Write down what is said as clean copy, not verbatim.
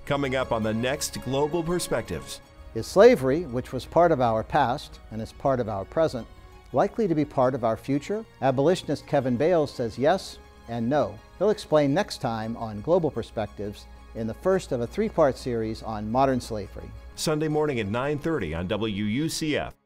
Coming up on the next Global Perspectives. Is slavery, which was part of our past and is part of our present, likely to be part of our future? Abolitionist Kevin Bales says yes and no. He'll explain next time on Global Perspectives in the first of a three-part series on modern slavery. Sunday morning at 9:30 on WUCF.